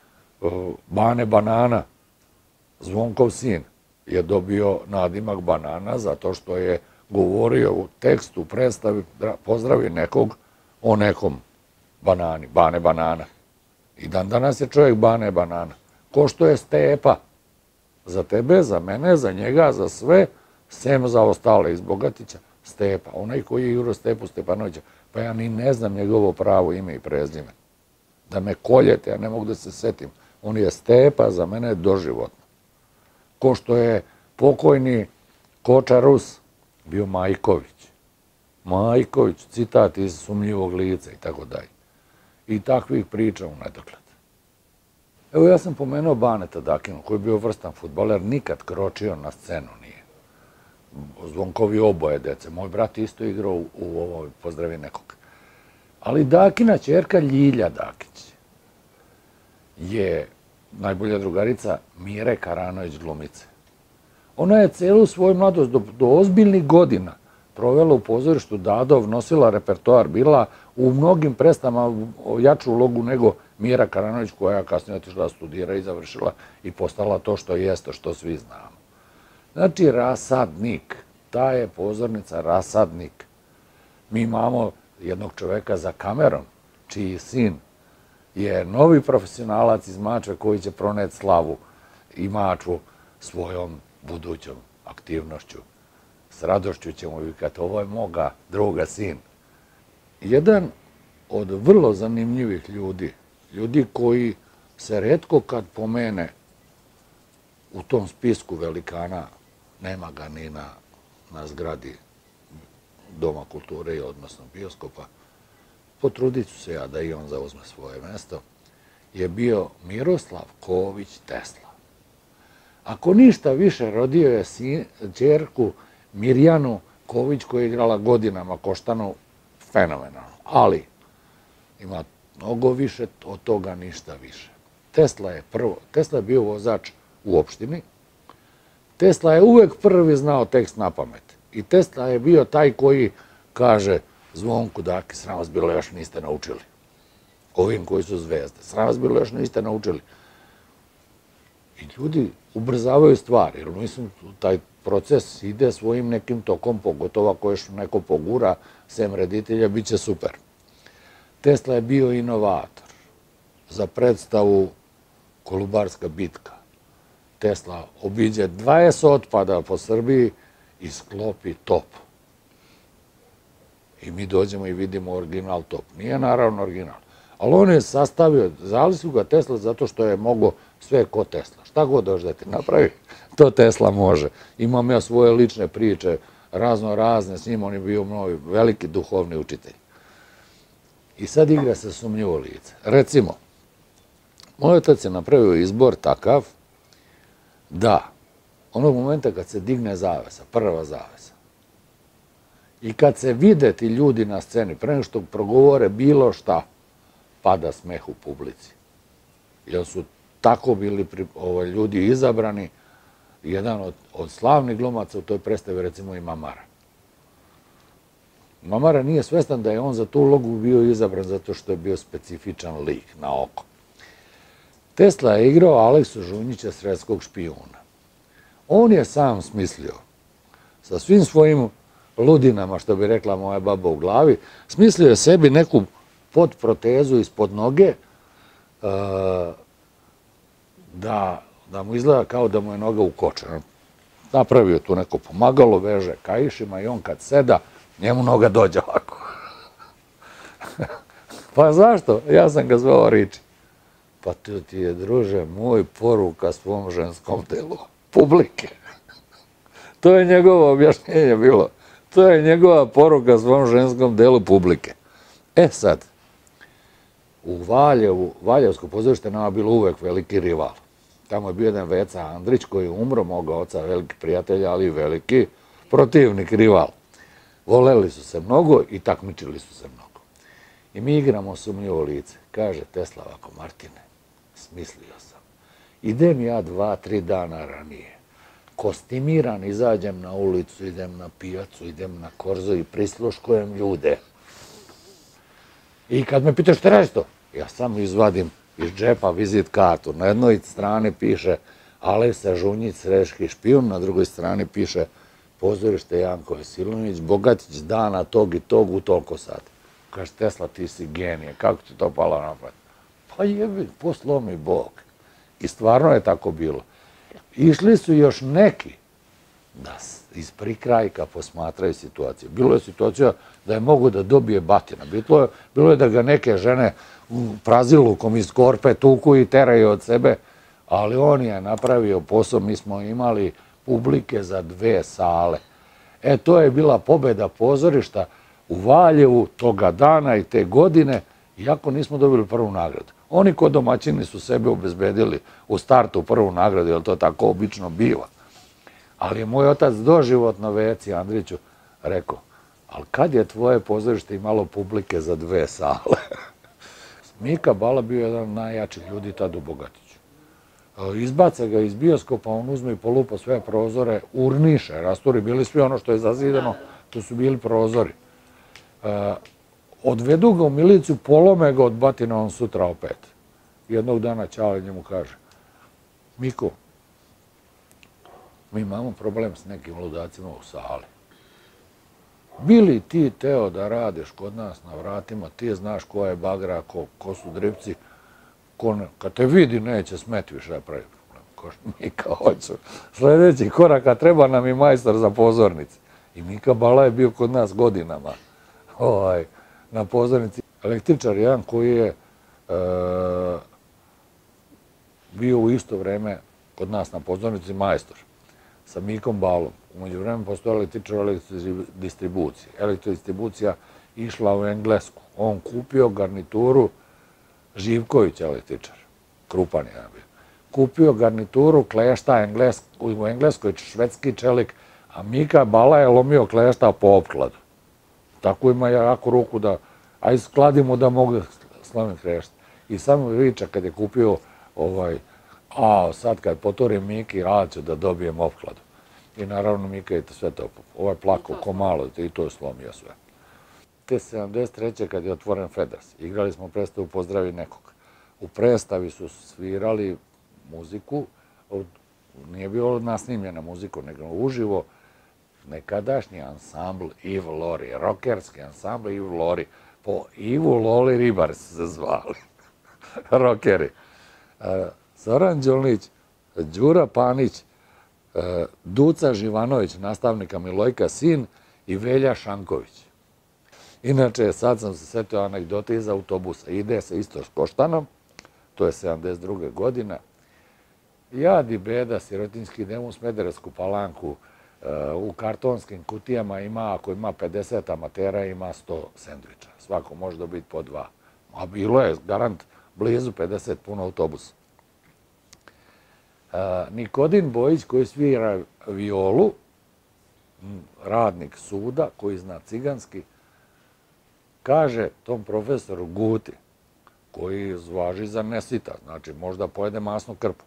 Bane Banana, Zvonkov sin, je dobio nadimak Banana zato što je govorio u tekstu, u predstavi, pozdravi nekog o nekom banani, Bane Banana. I dan danas je čovjek Bane Banana. Ko što je Stepa. Za tebe, za mene, za njega, za sve, sem za ostale iz Bogatića, Stepa. Onaj koji je Juro Stepu Stepanovića, pa ja ni ne znam njegovo pravo ime i prezime. Da me koljete, ja ne mogu da se setim. On je Stepa, za mene je doživotno. Ko što je pokojni Koča Rus bio Majković. Majković, citat iz Sumnjivog lica i tako dalje. I takvih priča u nedogled. Evo ja sam pomenuo Baneta Dakinu, koji je bio vrstan fudbaler, nikad kročio na scenu nije. Zvonkovi oboje dece. Moj brat isto igrao u, u ovoj Pozdravi nekog. Ali Dakina ćerka Ljilja Dakić je najbolja drugarica Mire Karanović glumice. Ona je celu svoju mladost do, do ozbiljnih godina provela u pozorištu Dadov, nosila repertoar, bila u mnogim predstavama jaču ulogu nego Mira Karanović, koja je kasnije otišla da studira i završila i postala to što jeste, što svi znamo. Znači, rasadnik, ta je pozornica rasadnik. Mi imamo jednog čoveka za kamerom, čiji sin je novi profesionalac iz Mačve koji će proneti slavu i Mačvu svojom budućom aktivnošću. S radošću ćemo vikati, ovo je moga druga sin. Jedan od vrlo zanimljivih ljudi, ljudi koji se retko kad pomene u tom spisku velikana, nema ga ni na, na zgradi Doma kulture, odnosno bioskopa, potrudit ću se ja da i on zauzme svoje mesto, je bio Miroslav Ković Tesla. Ako ništa više, rodio je ćerku Mirjanu Ković, koja je igrala godinama Koštanu, fenomenalno. Ali ima mnogo više, od toga ništa više. Tesla je prvo, Tesla je bio vozač u opštini, Tesla je uvek prvi znao tekst na pamet. I Tesla je bio taj koji kaže Zvonku Daki, sram vas bilo, još niste naučili. Ovim koji su zvezde, sram vas bilo, još niste naučili. I ljudi ubrzavaju stvari, jer mislim, taj proces ide svojim nekim tokom, pogotovo ako još neko pogura, sem reditelja, bit će super. Tesla je bio inovator za predstavu Kolubarska bitka. Tesla obiđe dvadeset otpada po Srbiji i sklopi top. I mi dođemo i vidimo original top. Nije naravno original. Ali on je sastavio, zvali su ga Tesla zato što je mogo sve ko Tesla. Šta god dođe da ti napravi, to Tesla može. Imam ja svoje lične priče, razno razne, s njim on je bio moj veliki duhovni učitelj. I sad igra se sumnjivo lice. Recimo, moj otac je napravio izbor takav da onog momenta kad se digne zavesa, prva zavesa, i kad se vide ti ljudi na sceni, pre nego što progovore bilo šta, pada smeh u publici. Jer su tako bili ljudi izabrani, jedan od slavnih glumaca u toj predstavi, recimo i Mamara. Mamara nije svestan da je on za tu ulogu bio izabran zato što je bio specifičan lik na oko. Tesla je igrao Aleksu Žunjića, sredskog špijuna. On je sam smislio, sa svim svojim ludinama, što bi rekla moja baba u glavi, smislio je sebi neku podprotezu ispod noge, da mu izgleda kao da mu je noga ukočena. Napravio tu neko pomagalo, veže kaišima i on kad seda, njemu noga dođe ovako. Pa zašto? Ja sam ga zvao Riči. Pa to ti je, druže, moj poruka svom ženskom delu, publike. To je njegovo objašnjenje bilo. To je njegova poruka svom ženskom delu publike. E sad, u Valjevu, Valjevsko pozorište nama bilo uvek veliki rival. Tamo je bio jedan Veca Andrić koji je umro, moga oca, veliki prijatelj, ali i veliki protivnik, rival. Voleli su se mnogo i takmičili su se mnogo. I mi igramo sumnjivo lice. Kaže Tesla ovako, Martine, smislio sam. Idem ja dva, tri dana ranije. Kostimiran, izađem na ulicu, idem na pijacu, idem na korzo i prisluškujem ljude. I kad me pitaš šta radiš to, ja samo izvadim iz džepa vizit kartu. Na jednoj strani piše Aleksa Žunjić, sredski špijun, na drugoj strani piše pozorište Janko Vesilinović, Bogatić dana tog i tog u toliko sati. Kaže, Tesla, ti si genije, kako ti to palo na pamet? Pa jebi, poslomi Bog. I stvarno je tako bilo. Išli su još neki da iz prikrajka posmatraju situaciju. Bilo je situacija da je mogo da dobije batina. Bilo je da ga neke žene prazilukom iz korpe tuku i teraju od sebe, ali on je napravio posao. Mi smo imali publike za dve sale. E, to je bila pobeda pozorišta u Valjevu toga dana i te godine, iako nismo dobili prvu nagradu. Oni ko domaćini su sebe obezbedili u startu prvu nagradu, jer to tako obično biva. Ali je moj otac doživotno Veci Andriću rekao, ali kad je tvoje pozorište imalo publike za dve sale? Mika Bala bio jedan od najjačih ljudi tad u Bogatiću. Izbace ga iz bioskopa, on uzme i polupa sve prozore, urniše, rasturi, bili svi ono što je zazidano, to su bili prozori. Odvedu ga u miliciju, polome ga od batina, on sutra opet. Jednog dana Ćale njemu kaže, Miko, mi imamo problem s nekim ludacima u sali. Bili ti teo da radiš kod nas na vratima, ti znaš ko je bagra, ko su dripci, kad te vidi neće smeti više da pravi problem. Koš Mika, hoću. Sljedeći korak, a treba nam i majstor za pozornice. I Mika Bala je bio kod nas godinama na pozornici. Električar jedan koji je bio u isto vreme kod nas na pozornici majstor sa Mikom Balom. Umeđu vremena postoje električar elektrodistribucije. Elektrodistribucija išla u Englesku. On kupio garnituru Živković električar, Krupan je bio. Kupio garnituru klešta u Engleskoj, švedski čelik, a Mika Bala je lomio klešta po opkladu. Tako ima jako ruku da, aj skladimo da mogu da slomim klešta. I samo viča kad je kupio ovaj, a sad kad potorim Miki, a ću da dobijem opkladu. I naravno Mika je sve to, ovaj plakao ko malo i to je slomio sve. Te sedamdeset treće kad je otvoren Feders, igrali smo predstavu Pozdravi nekog. U predstavi su svirali muziku, nije bilo nasnimljena muzika, nego uživo, nekadašnji ansambl Ivo Lori, rokerski ansambl Ivo Lori, po Ivu Loli Ribar su se zvali, rokeri. Zoran Đolnić, Đura Panić, Duca Živanović, nastavnika Milojka sin i Velja Šanković. Inače, sad sam se setio anegdote iz autobusa. Ide se isto s Koštanom, to je sedamdeset druge godina. Jad i beda, sirotinjski, idemo u Smederevsku Palanku, u kartonskim kutijama ima, ako ima pedeset amatera, ima sto sendviča. Svako može dobiti po dva. A bilo je, garant, blizu pedeset puno autobusa. Nikodin Bojić, koji svira violu, radnik suda, koji zna ciganski, kaže tom profesoru Guti, koji zvaži za nesita, znači možda pojede masnu krpu.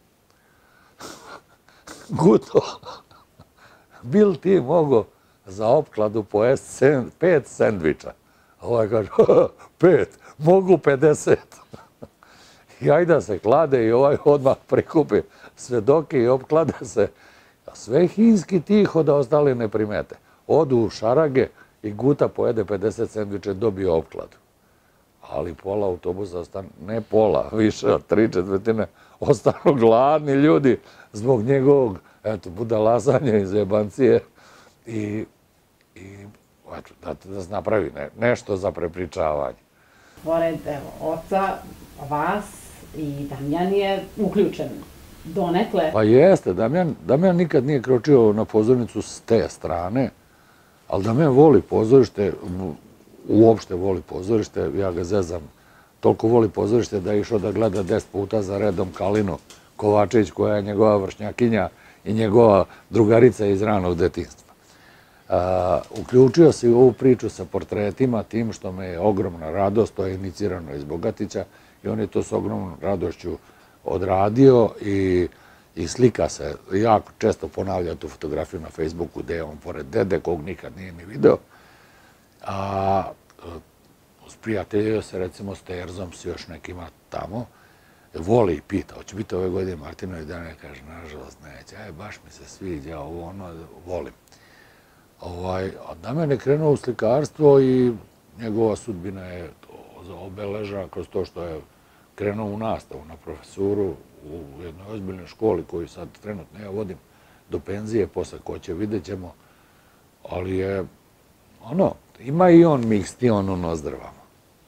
Guto, bil ti mogo za opkladu pojesti pet sendviča? Ovaj kaže, pet, mogu pedeset. I ajda se klade i ovaj odmah prikupi svedoke i opklade se. A sve hinski tiho da ostali ne primete. Odu u šarage i Guta pojede pedeset sendviča i dobije opkladu. Ali pola autobusa ostane, ne pola, više od tri četvrtine, ostanu gladni ljudi zbog njegovog, eto, budalasanja i zebancije i, i eto, da, da se napravi ne, nešto za prepričavanje. Pored, evo, oca, vas i Damjan je uključen donekle. Pa jeste, Damjan, Damjan nikad nije kročio na pozornicu s te strane, ali Damjan voli pozorište, uopšte voli pozorište, ja ga zezam, toliko voli pozorište da je išao da gleda deset puta za redom Kalinu Kovačević, koja je njegova vršnjakinja i njegova drugarica iz ranog detinjstva. Uključio se u ovu priču sa portretima tim što me je ogromna radost, to je inicirano iz Bogatića i on je to s ogromnom radošću odradio i i slika se, jako često ponavlja tu fotografiju na Facebooku gde je on pored dede, kog nikad nije ni video. A sprijateljio se recimo s Terzom, s još nekima tamo, voli i pita, hoće biti ove godine Martinovi dan, ja kaže, nažalost neće, aj, baš mi se sviđa, ovo ono, volim. A Damjan je krenuo u slikarstvo i njegova sudbina je obeležena kroz to što je krenuo u nastavu na profesuru u jednoj ozbiljnoj školi koju sad trenutno ja vodim do penzije, posle ko će, vidjet ćemo, ali je, ono, ima i on mikstion u nozdrvama.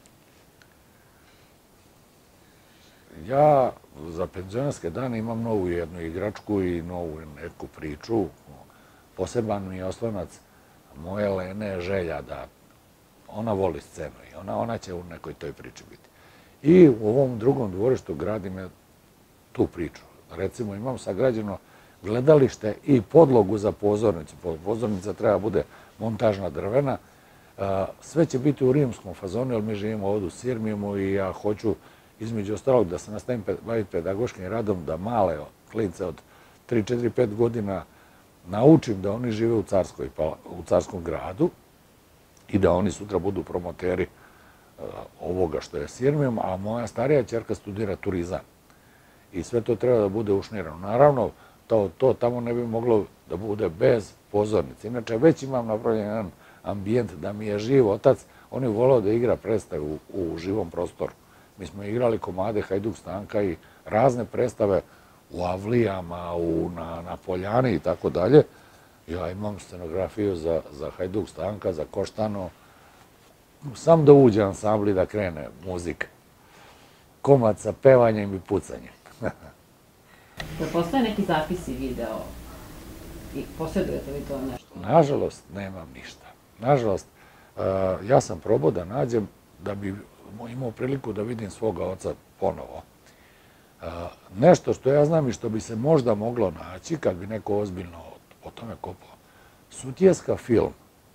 Ja za penzionerske dane imam novu jednu igračku i novu neku priču. Poseban mi je oslonac moje Lene želja da ona voli scenu i ona, ona će u nekoj toj priči biti. I u ovom drugom dvorištu gradim tu priču. Recimo, imam sagrađeno gledalište i podlogu za pozornicu. Pozornica treba bude montažna drvena. Sve će biti u rimskom fazonu, jer mi živimo ovdje u Sirmijumu i ja hoću, između ostalog, da se nastavim baviti pedagoškim radom, da male klince od tri, četiri, pet godina naučim da oni žive u Carskoj, u Carskom gradu i da oni sutra budu promoteri ovoga što je Sirmijum, a moja starija ćerka studira turizam. I sve to treba da bude ušnirano. Naravno, to, to tamo ne bi moglo da bude bez pozornice. Inače, već imam napravljen jedan ambijent da mi je živ otac, on je volao da igra predstave u, u živom prostoru. Mi smo igrali komade Hajduk Stanka i razne predstave u Avlijama, u, na, na Poljani i tako dalje. Ja imam scenografiju za, za Hajduk Stanka, za Koštano. Sam da uđe ansambl i da krene muzika. Komad sa pevanjem i pucanjem. Da postoje neki zapisi video i posjedujete li to nešto? Nažalost, nemam ništa. Nažalost, ja sam probao da nađem da bi imao priliku da vidim svoga oca ponovo. Nešto što ja znam i što bi se možda moglo naći kad bi neko ozbiljno o tome kopao. Sutjeska film,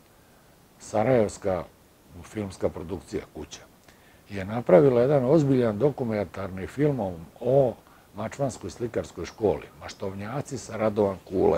sarajevska filmska produkcija kuća, je napravila jedan ozbiljan dokumentarni film o Mačvanskoj slikarskoj školi, Maštovnjaci sa Radovan Kule,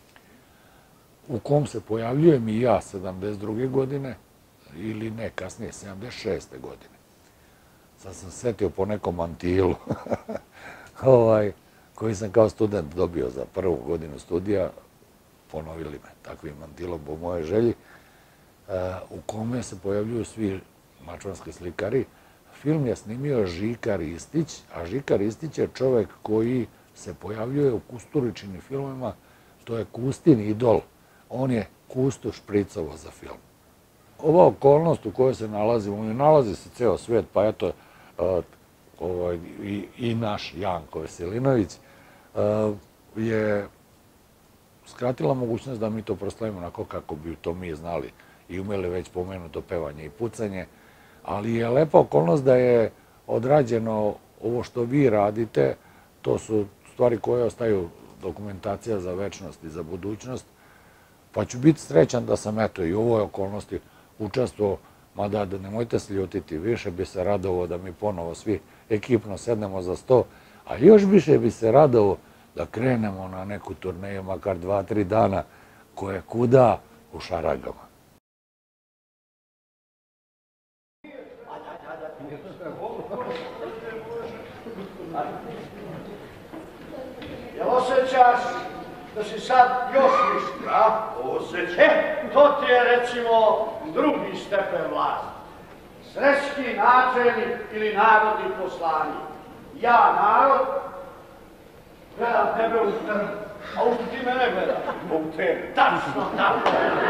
u kom se pojavljujem i ja sedamdeset druge godine, ili ne, kasnije, sedamdeset šeste godine. Sad sam setio po nekom mantilu. ovaj, koji sam kao student dobio za prvu godinu studija, ponovili me takvim mantilom po moje želji, u kome se pojavljuju svi mačvanski slikari. Film je snimio Žika Ristić, a Žika Ristić je čovek koji se pojavljuje u Kusturičinim filmima, to je Kustin idol. On je Kustu špricovo za film. Ova okolnost u kojoj se nalazimo, ne nalazi se ceo svet, pa eto i naš Janko Veselinović je skratila mogućnost da mi to proslavimo onako kako bi to mi znali i umeli već pomenuto pevanje i pucanje, ali je lepa okolnost da je odrađeno ovo što vi radite, to su stvari koje ostaju dokumentacija za večnost i za budućnost, pa ću biti srećan da sam eto i u ovoj okolnosti učestvovao, mada nemojte se ljutiti, više bi se radovao da mi ponovo svi ekipno sednemo za sto, a još više bi se radovao da krenemo na neku turneju, makar dva, tri dana, koje kuda u šaragama. Jel osjećaš da si sad još viši, a? Osjećam. E, to ti je recimo drugi stepen vlasti. Srećki načelnik ili narodni poslanik. Ja narod, gledam tebe u trn, a u što ti mene gledaš? U tebe. Tačno tako.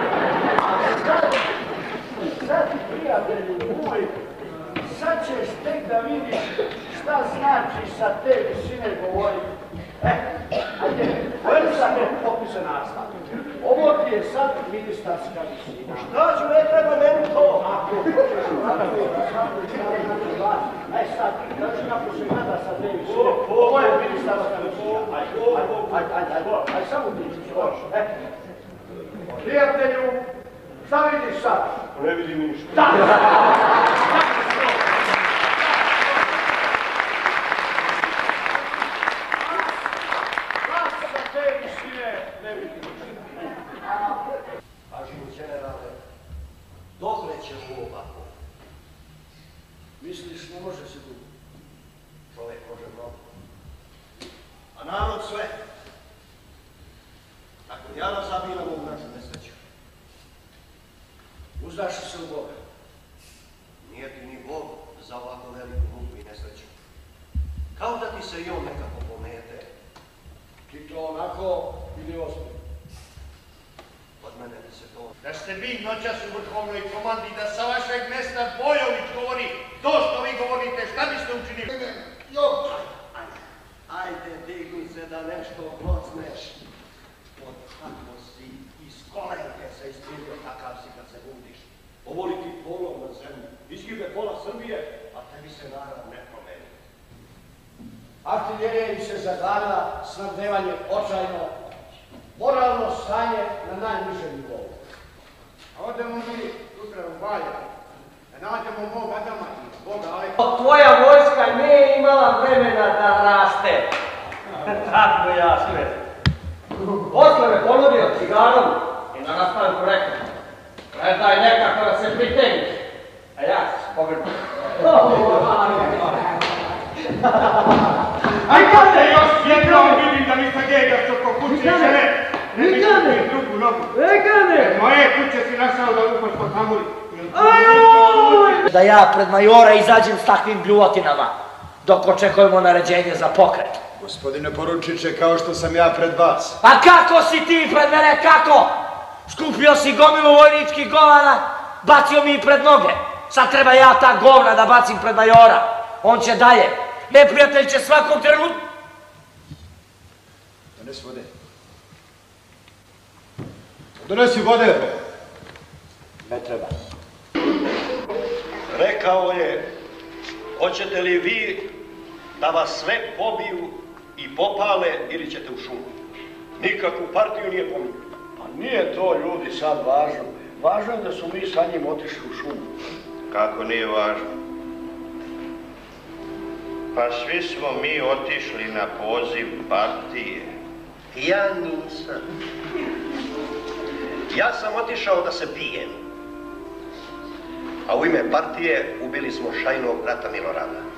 Sad, prijatelju moj, sad ćeš tek da vidiš šta znači sa te visine govoriti. E, ajde, ajde sad ne popise nastav. Ovo ti je sad ministarska visina. Šta ću, ne treba meni to? Ako hoćeš, tako je, svako je svako je vas. Aj sad, znači kako se gleda sa te visine. Ovo je ministarska visina. Ajde, ajde, ajde, ajde, ajde, samo ti ćeš. E, prijatelju, šta vidiš sad? Ne vidim ništa. Da! Dokle će mu ovako? Misliš, ne može se dugo? Čovjek može mnogo. A narod sve. Tako ja razabiram u našu nesreću. Uzdaš se u Boga. Nije ti ni Bog za ovako veliku muku i nesreću. Kao da ti se i on nekako pomete. Ti to onako ili osmi? Od mene ti se to... Da ste vi noćas u vrhovnoj komandi, da sa vašeg mesta Bojović govori to što vi govorite, šta biste učinili? Jok! Ajde, digni se da nešto glocneš. Od kako si iz kolenke se ispilio, takav si kad se budiš. Ovoli ti polom na zemlji, izgibe pola Srbije, a tebi se narod ne promeni. Artiljerija im se zagarala, snabdevanje očajno, moralno stanje na najnižem nivou. A odemo mi sutra u Valjevo, da nađemo mog Adama i Boga, ali... Tvoja vojska nije imala vremena da raste. Tako ja sve. Posle me ponudio cigarom i da nastavim korektno. Gledaj nekako da se pritegniš. A ja se pogledam. Aj kada još jednom vidim da mi se gegaš oko kuće i žene, ne mi kupim drugu nogu. Moje kuće si našao da upaš po tamburi. Da ja pred majora izađem s takvim bljuvotinama, dok očekujemo naređenje za pokret. Gospodine poručiće, kao što sam ja pred vas. A kako si ti pred mene, kako? Skupio si gomilu vojničkih govana, bacio mi pred noge. Sad treba ja ta govna da bacim pred majora. On će dalje. Neprijatelj će svakom trenutku... Donesi vode. Donesi vode. Ne treba. Rekao je, hoćete li vi da vas sve pobiju i popale ili ćete u šumu? Nikakvu partiju nije pominjao. Pa nije to, ljudi, sad važno. Važno je da su mi sa njim otišli u šumu. Kako nije važno? Pa svi smo mi otišli na poziv partije. Ja nisam. Ja sam otišao da se bijem. A u ime partije ubili smo šajnog brata Milorada.